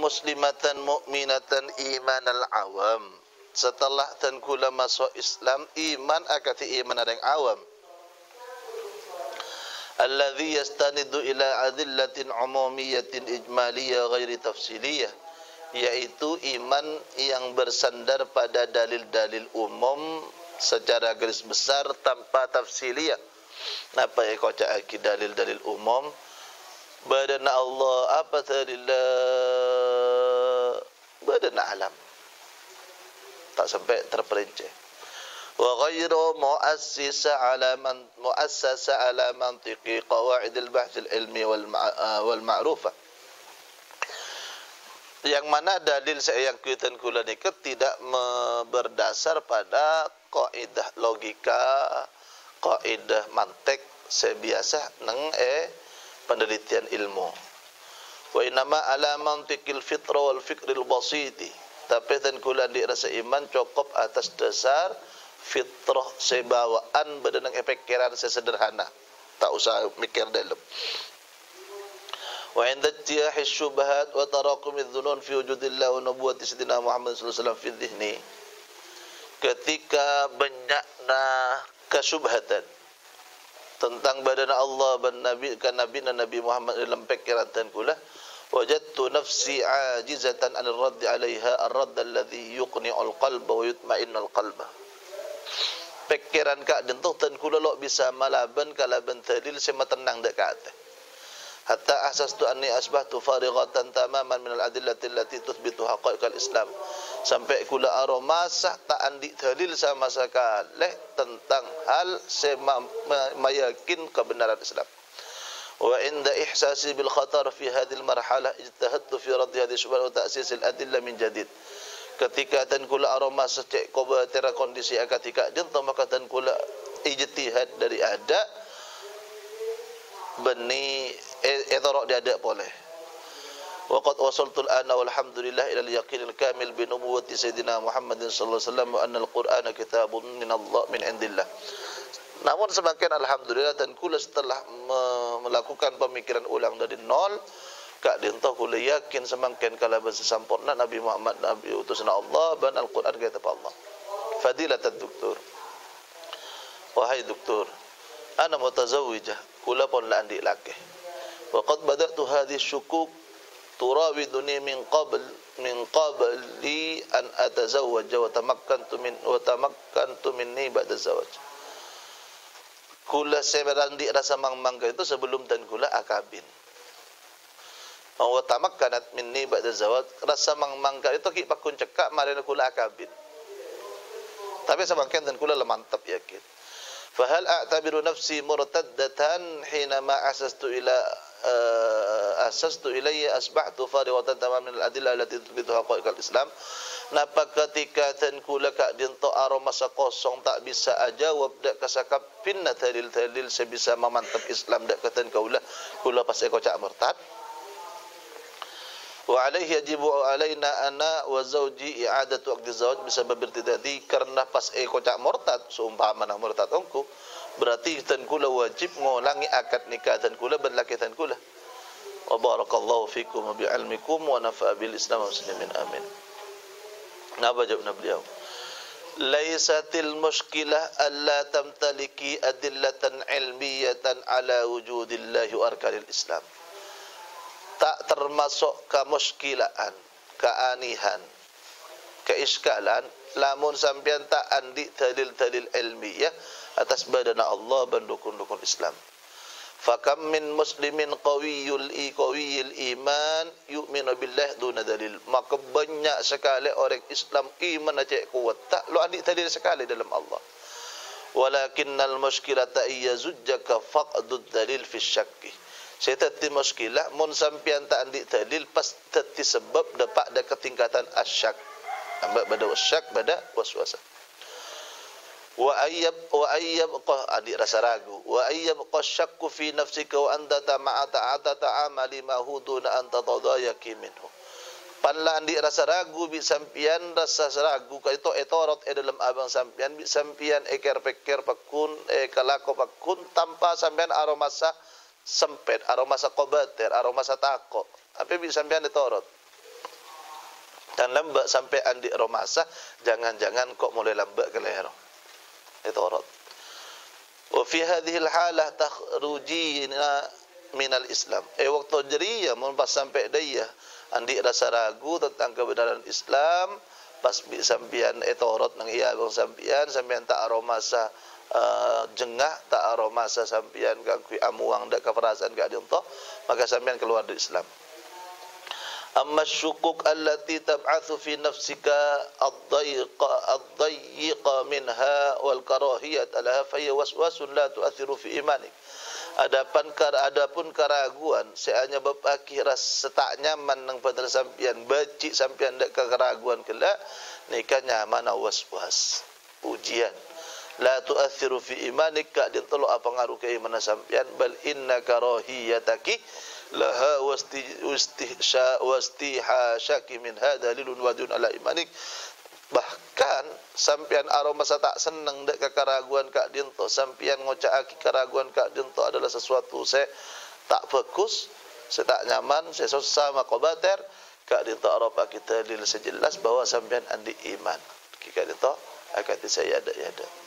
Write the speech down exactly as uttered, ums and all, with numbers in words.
muslimatan mu'minatan iman al-awam. Setelah dan kula masuk Islam, iman akati iman orang awam. Alladhi yastanidu ila adillatin umumiyatin ijmaliyah ghairi tafsiliyah, yaitu iman yang bersandar pada dalil-dalil umum secara garis besar tanpa tafsiliyah. Apa yang kau cakap dalil-dalil umum? Badana Allah apa tadillah badana alam, tak sampai terperinci. Wa ghairu muassisa ala man muassasa ala mantiqi qawaid al-bahth al-ilmi wal wal ma'rufah, yang mana dalil saya yang kita kula ni tidak berdasar pada kaidah logika, kaidah mantik sebiasa nang eh penelitian ilmu. Wa inama ala mantiqil fitra wal fikril basiti, tapi dan kula di rasa iman cukup atas dasar fitrah sebawaan badan pikiran sesederhana, tak usah mikir dalam. Wa inda tiyahi syubhat wa tarakumidz dzunun fi wujudillah wa nubuwwati sayyidina Muhammad sallallahu alaihi wasallam fi dhihni, ketika banyakna kesyubhatan tentang badan Allah dan Nabi kan Nabi dan Nabi Muhammad dalam pikiran dan kula, wajadtu nafsi ajizatan an ar-radd 'alaiha ar-radd alladhi yuqni'ul qalba wa yutma'innul qalba. Pikiran kak dentuh dan kula lok bisa malaban kalaban dalil sema tenang dak kata. Hatta asastu anni asbahtu farighatan tamaman min al-adillati allati tuthbitu haqaiqal Islam. Sampai kula aro masah tak andi dalil sama sekali tentang hal sema meyakin kebenaran Islam. Wa inda ihsasi bil khatar fi hadhihi al-marhalah ijtahadtu fi radd hadhihi syubhat wa ta'sis al-adillah min jadid. Ketika dan kula aroma secek koba tera kondisi ketika jento maka dan kula ijtihad dari ada beni etorok dia ada boleh. Waqad wasaltu al-ana walhamdulillah ila al-yaqin al-kamil bi nubuwwati sayyidina Muhammadin sallallahu alaihi wasallam wa anna al-Qur'ana kitabun min Allah min indillah. Namun semakin alhamdulillah dan kula setelah melakukan pemikiran ulang dari nol, kak dinto kula yakin semakin kala sempurna Nabi Muhammad Nabi utusan Allah dan Al-Quran kitab Allah. Fadilatul doktor, wahai doktor, ana mutazawwijah, kula pun la andi laki. Wa qad bada'tu hadhihi syukuk turawiduni min qabl min qabli an atazawwaj wa tamakkantu min wa tamakkantu minni ba'da zawaj. Kula seberandi rasa mang-mangga itu sebelum dan kula akabin. Wa tamakkanat minni ba'da zawaj, rasa mang-mangga itu ki pakun cekak marina kula akabin. Tapi semakin dan kula mantap yakin. Fahal a'tabiru nafsi murtaddatan hinama asastu ila uh, asastu ilayya asbahtu fariwatan tamam min al-adillah allati tuthbitu haqaiqal Islam. Napa ketika dan kula kak dinto aro masa kosong tak bisa ajawab dak kasakap pinna dalil-dalil sebisa memantap Islam dak katan kaula kula pas eko cak murtad. Wa alaihi yajibu alaina ana wa zawji i'adatu aqdi zawaj bisabab irtidadi, karena pas eko cak murtad seumpama na murtad ongku berarti tan kula wajib ngulangi akad nikah dan kula berlaki tan kula. Wa barakallahu fikum wa bi ilmikum wa nafa'a bil Islam wa muslimin amin. Napa jawabna beliau? Laisatil mushkilah alla tamtaliki adillatan ilmiyatan ala wujudillahi wa arkanil Islam. Tak termasuk kemuskilaan, keanihan, keiskalan lamun sampean tak andi dalil-dalil ilmiah atas badana Allah dan dukun-dukun Islam. Fakam min muslimin qawiyul i qawiyil iman yu'minu billah duna dalil. Maka banyak sekali orang Islam iman aja kuat tak lo andi dalil sekali dalam Allah. Walakinnal muskilata iyazujjaka faqdud dalil fi syakki. Saya tadi muskilah mun sampian tak andi dalil pas tadi sebab dapat ada ketingkatan asyak. Ambak pada wasyak pada waswasa. Wa ayyab wa ayyab qah adi rasa ragu. Wa ayyab qasyakku fi nafsika wa anta tama'ata ta'amali ma huduna anta tadayaki minhu. Panla andi rasa ragu bi sampian rasa ragu ka itu etorot e dalam abang sampian bi sampian eker peker pakun e kalako pakun tanpa sampian aromasa sempet, aroma sa kobater, aroma sa tako. Apa bisa sampean ditorot? Dan lambat sampai andi romasa, jangan-jangan kok mulai lambat ke leher. Itu orang. Wa fi hadhihi al-halah takhrujina min al-Islam. Eh waktu jeriya mun pas sampai daya andi rasa ragu tentang kebenaran Islam, pas bi sampian etorot nang iya bang sampian sampian tak aromasa uh, jengah tak aromasa sampian gangku amuang dak keperasaan gak adento, maka sampian keluar dari Islam. Amma syukuk allati tab'athu fi nafsika ad-dayqa ad-dayqa minha wal karahiyat alaha fa hiya waswasun la tu'athiru fi imanik. Adapun adapun keraguan seanya bapaki ras tak nyaman nang padal sampian bacik sampian dak keraguan kelak nikah nyaman was-was ujian la tu'athiru fi imanik ka din tolo apa ngaruh ke iman sampian bal inna karahiyataki laha wasti wastihsha wastihashaki min hada lilun wadun ala imanik. Bahkan sampian aroma sa tak senang dek keraguan kak dinto, sampian ngocak keraguan kak dinto adalah sesuatu saya tak fokus, saya tak nyaman, saya susah makobater kak dinto aroma kita lil sejelas bahwa sampian andi iman kak dinto akan saya ada ada